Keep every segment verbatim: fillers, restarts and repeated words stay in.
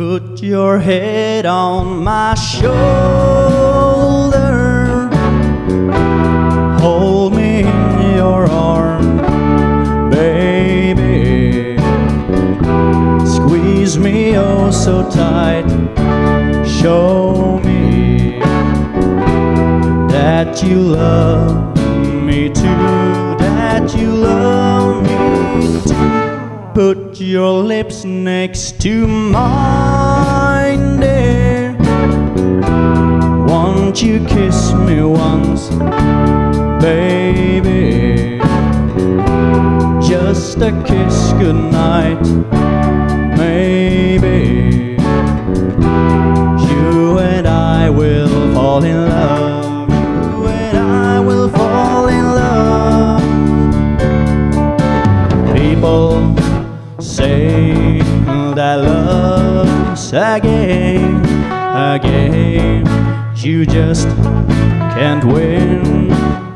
Put your head on my shoulder, hold me in your arm, baby. Squeeze me oh so tight, show me that you love me too, that you love me too. Put your lips next to mine, dear. Won't you kiss me once, baby? Just a kiss goodnight, maybe. You and I will fall in love. You and I will fall in love. People say that love's a game, a game you just can't win.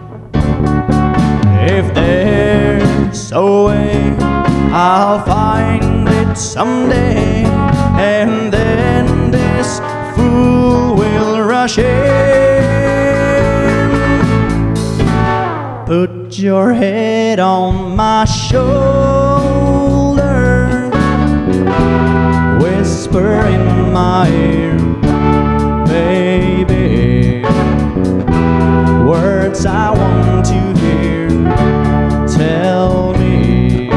If there's a way, I'll find it someday, and then this fool will rush in. Put your head on my shoulder, whisper in my ear, baby, words I want to hear. Tell me,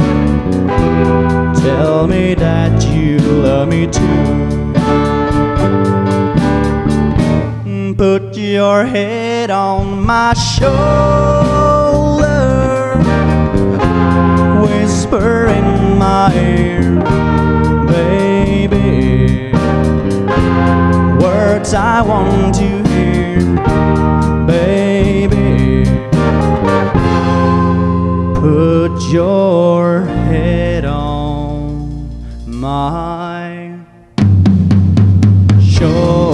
tell me that you love me too. Put your head on my shoulder, whisper in my ear, baby, words I want to hear, baby. Put your head on my shoulder.